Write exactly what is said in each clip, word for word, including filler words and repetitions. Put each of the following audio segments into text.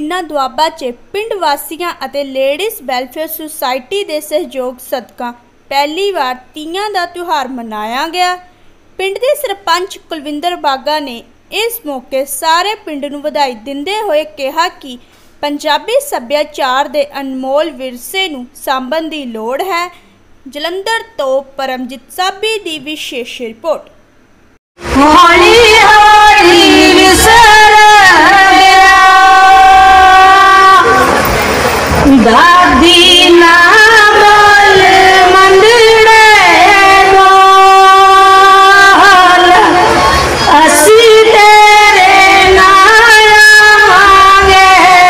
बलीना दुआबा च पिंड वासियों और लेडीज़ वैलफेयर सुसाइटी के सहयोग सदका पहली बार तीयां का त्यौहार मनाया गया। पिंड के सरपंच कुलविंदर बागा ने इस मौके सारे पिंड नूं वधाई दिंदे हुए कहा कि पंजाबी सभ्याचार के अनमोल विरसे नूं सांभण की लोड़ है। जलंधर तो परमजीत साबी की विशेष रिपोर्ट। दादी ना बोल मंदड़े बोल असी तेरे नाया मांगे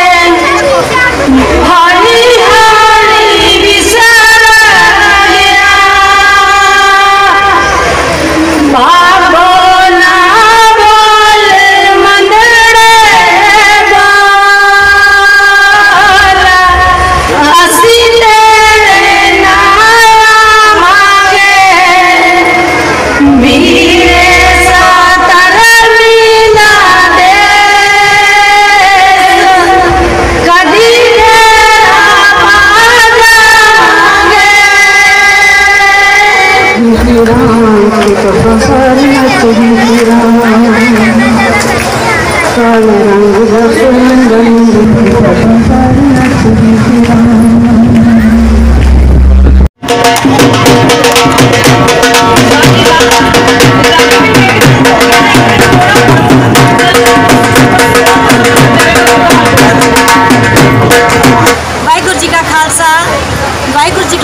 हरी हरी विसर गया बाबो ना बोल मंदड़े वाहिगुरू जी का खालसा वाहिगुरू जी की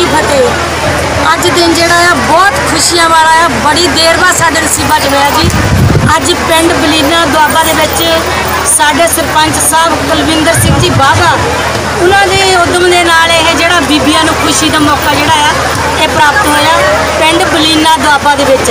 फतेह। अज दिन जोड़ा है बहुत खुशियां वाला है, बड़ी देर बाद साडे नसीबा च होया जी। अज पिंड बलीना दुआबा दे विच साडे सरपंच साहब कुलविंदर सिंह जी बागा उन्होंने उद्यम के नाल यह जोड़ा बीबियां नूं खुशी का मौका जोड़ा है ये प्राप्त होया पिंड बलीना दुआबा दे विच।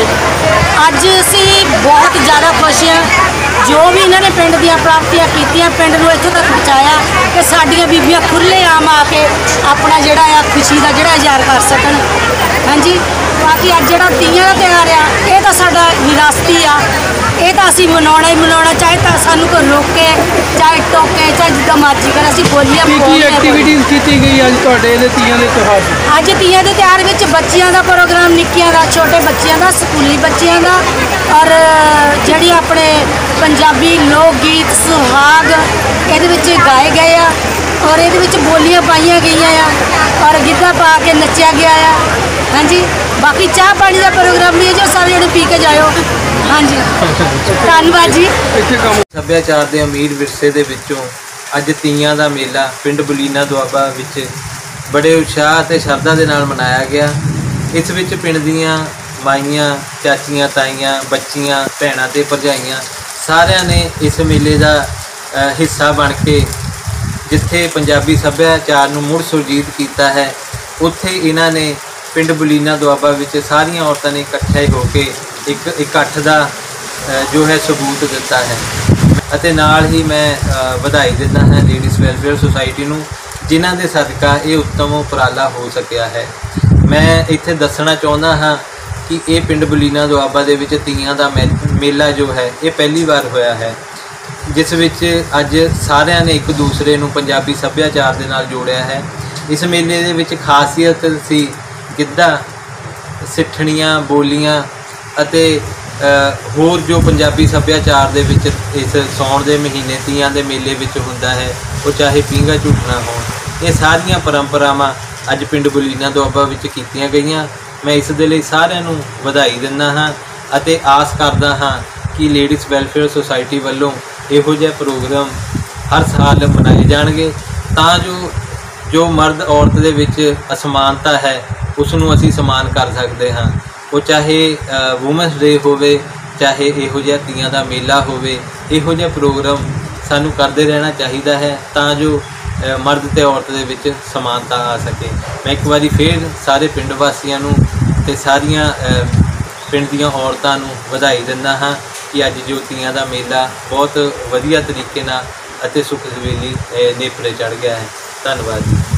अज असीं बहुत ज़्यादा खुश हैं जो भी इन्होंने पिंड दियां प्राप्तियां कीतियां, पिंड नूं इत्थों तक पहुँचाया कि साडियां बीबियां खुले आम आके अपना जोड़ा आ खुशी का जोड़ा इजहार कर सकन। हाँ जी, बाकी अज जोड़ा तीयां का त्यौहार आ ये तो साडा विरासती आ, ये तो असीं मनाउणा ही मनाउणा, चाहे तो सानूं कोई रोके चाहे टोके चाहे जिद्दां मर्जी करे असीं बोलिए। एक्टिविटीज़ की गई अज तुहाडे इहदे तीयां दे त्यौहार अज तीयां दे त्यौहार विच बच्चियां दा प्रोग्राम, निक्कियां दा, छोटे बच्चियां दा, स्कूली बच्चियां दा और जिहड़ी अपने पंजाबी लोक गीत सुहाग इहदे विच गाए गए आ और इहदे विच बोलियां पाईयां गईयां आ और गिद्धा पा के नच्चिया गया आ। हाँ जी, बाकी चाह पानी का प्रोग्राम भी है जो सारे जने पी के जाओ। हाँ जी, धन्यवाद जी। सभ्याचार के अमीर विरसे दे विचों अज तीयां दा मेला पिंड बलीना दुआबा विच बड़े उत्साह ते शरधा दे नाल मनाया गया। इस विच पिंड दीयां माईयां, चाचियां, ताईयां, बच्चियां, भैणां ते भरजाइयां सारिਆਂ ने इस मेले का हिस्सा बन के जिथे पंजाबी सभ्याचार नूं मुड़ सुरजीत किया है उत्थे इन्हां ने पिंड बलीना दुआबा विच सारियां औरतां ने इकट्ठे होकर एक इकट्ठ का जो है सबूत दिता है। अते नाल ही मैं बधाई दिंदा हां लेडीज़ वैलफेयर सुसाइटी नूं जिन्हां दे सदका ये उत्तम उपराला हो सकिया है। मैं इत्थे दसना चाहुंदा हाँ कि ये पिंड बलीना दुआबा दे विच तीयां दा मेला जो है ये पहली बार होया है जिस विच अज सारिਆਂ ने एक दूसरे नूं पंजाबी सभ्याचार दे नाल जोड़िया है। इस मेले दे विच खासियत सी गिद्धा, सिठणियां, बोलियां अते होर जो पंजाबी सभ्याचार दे विच इस सौण दे महीने तीयां दे मेले विच हुंदा है वो चाहे पींघा झूटना होण, ये सारियां परंपरावां अज पिंड बलीना दुआबा विच कीतियां गईयां। मैं इस दे लई सारिਆਂ ਨੂੰ ਵਧਾਈ ਦਿੰਦਾ ਹਾਂ ਅਤੇ आस करदा हाँ कि लेडीज़ वैलफेयर सोसाइटी वालों इहो जिहा प्रोग्राम हर साल मनाए जाणगे तां जो जो मर्द औरत दे विच असमानता है उसनूं असीं समान कर सकते हाँ। वो चाहे वूमेंस डे होवे चाहे इहो जिहा तीयां दा मेला होवे, इहो जिहा प्रोग्राम सानूं करदे रहना चाहिदा है तां जो मर्द ते औरत दे विच समानता आ सके। मैं एक बारी फिर सारे पिंड वासियां नूं ते सारियां पिंड दीयां औरतां नूं ਵਧਾਈ दिंदा हाँ कि अज जो तीयां दा मेला बहुत वधिया तरीके नाल अते सुख सवेली नेपरे चढ़ गया है। धन्यवाद जी।